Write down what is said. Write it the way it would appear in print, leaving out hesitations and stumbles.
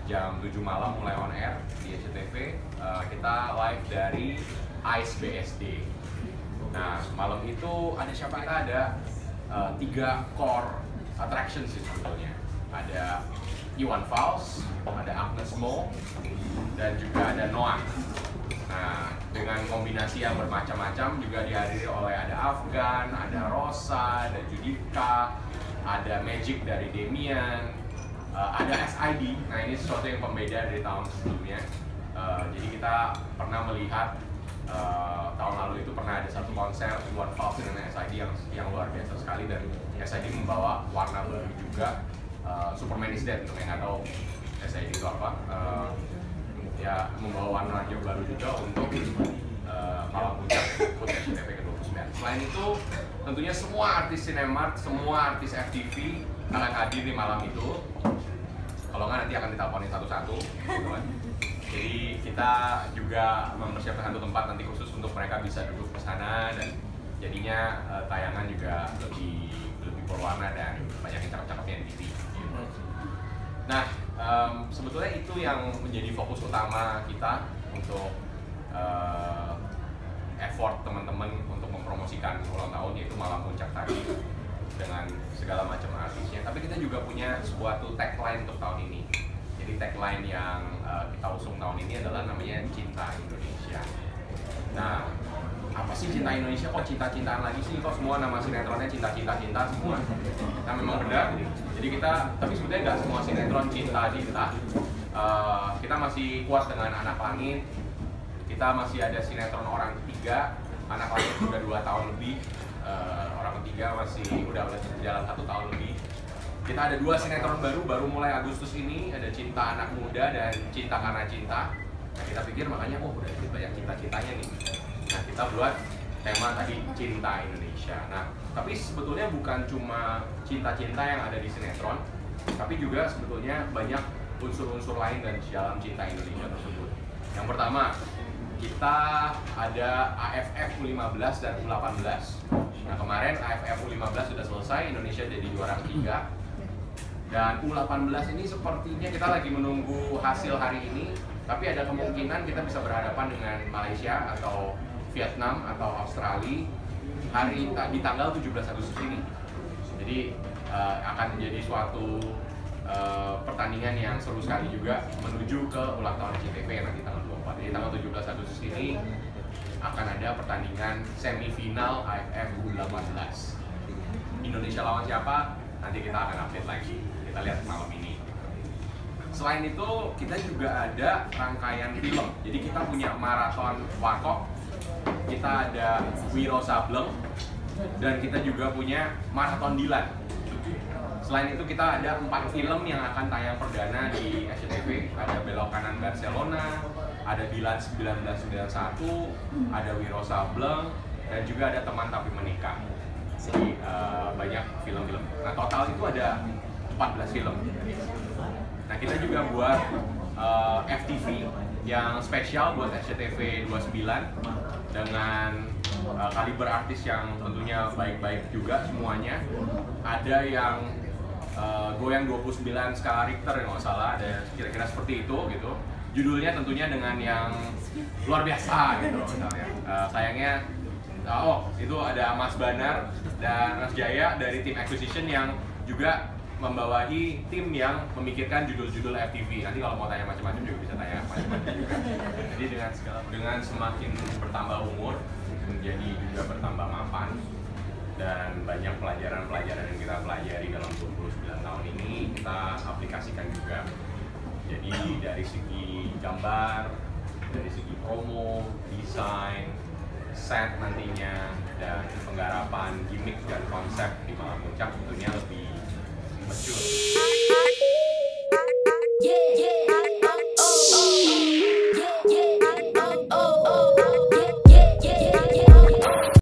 jam 7 malam mulai on air di SCTV. Kita live dari ICE BSD. Nah, malam itu ada siapa? Kita ada 3 core attraction sih sebetulnya. Ada Iwan Fals, ada Agnes Mo, dan juga ada Noah. Nah, dengan kombinasi yang bermacam-macam juga dihadiri oleh ada Afgan, ada Rosa, ada Judika, ada Magic dari Demian, ada SID. Nah, ini sesuatu yang pembeda dari tahun sebelumnya. Jadi kita pernah melihat tahun lalu itu pernah ada satu konser Iwan Fals dengan SID yang luar biasa sekali, dan SID membawa warna baru juga. Superman is Dead, untuk yang nggak tahu SID itu apa. Ya, membawa warna yang baru juga untuk malam puncak HUT SCTV ke-29. Selain itu, tentunya semua artis Cinemark, semua artis FTV akan hadir di malam itu. Kalau nggak nanti akan diteleponin satu-satu, gitu kan. Jadi kita juga mempersiapkan satu tempat nanti khusus untuk mereka bisa duduk ke sana, dan jadinya tayangan juga lebih berwarna dan banyak yang cakep-cakepnya di TV. Nah, sebetulnya itu yang menjadi fokus utama kita untuk effort teman-teman untuk mempromosikan ulang tahun, yaitu malam puncak tadi dengan segala macam artisnya. Tapi kita juga punya suatu tagline untuk tahun ini. Jadi tagline yang kita usung tahun ini adalah namanya Cinta Indonesia. Nah, apa sih Cinta Indonesia? Kok cinta-cintaan lagi sih? Kok semua nama sinetronnya cinta-cinta semua? Nah, memang benar. Jadi tapi sebetulnya nggak semua sinetron cinta-cinta. Kita masih kuat dengan Anak Langit. Kita masih ada sinetron Orang Ketiga. Anak Langit udah 2 tahun lebih. Orang Ketiga masih udah berjalan 1 tahun lebih. Kita ada 2 sinetron baru mulai Agustus ini. Ada Cinta Anak Muda dan Cinta Karena Cinta. Nah, kita pikir makanya udah banyak cinta-cintanya nih. Nah, kita buat tema tadi Cinta Indonesia. Nah, tapi sebetulnya bukan cuma cinta-cinta yang ada di sinetron, tapi juga sebetulnya banyak unsur-unsur lain dalam Cinta Indonesia tersebut. Yang pertama, kita ada AFF U15 dan U18. Nah, kemarin AFF U15 sudah selesai, Indonesia jadi juara ketiga. Dan U18 ini sepertinya kita lagi menunggu hasil hari ini, tapi ada kemungkinan kita bisa berhadapan dengan Malaysia atau Vietnam atau Australia di tanggal 17 Agustus ini. Jadi akan menjadi suatu pertandingan yang seru sekali juga menuju ke ulang tahun SCTV yang nanti tanggal 24. Jadi tanggal 17 Agustus ini akan ada pertandingan semifinal AFF U18. Indonesia lawan siapa? Nanti kita akan update lagi. Kita lihat malam ini. Selain itu, kita juga ada rangkaian film. Jadi kita punya maraton Warkop, kita ada Wiro Sableng, dan kita juga punya maraton Dilan. Selain itu kita ada 4 film yang akan tayang perdana di SCTV. Ada Belok Kanan Barcelona, ada Dilan 1991, ada Wiro Sableng, dan juga ada Teman Tapi Menikah. Jadi banyak film-film. Nah, total itu ada 14 film. Nah, kita juga buat FTV yang spesial buat SCTV 29 dengan kaliber artis yang tentunya baik-baik juga semuanya. Ada yang goyang 29 skala Richter nggak salah, ada kira-kira seperti itu gitu. Judulnya tentunya dengan yang luar biasa gitu misalnya. Sayangnya itu ada Mas Banar dan Mas Jaya dari tim acquisition yang juga membawahi tim yang memikirkan judul-judul FTV. Nanti kalau mau tanya macam-macam juga bisa tanya macam-macam juga. Jadi dengan semakin bertambah umur, menjadi juga bertambah mapan, dan banyak pelajaran-pelajaran yang kita pelajari dalam 29 tahun ini kita aplikasikan juga. Jadi dari segi gambar, dari segi promo, desain, set nantinya, dan penggarapan gimmick dan konsep di malam puncak tentunya lebih mature.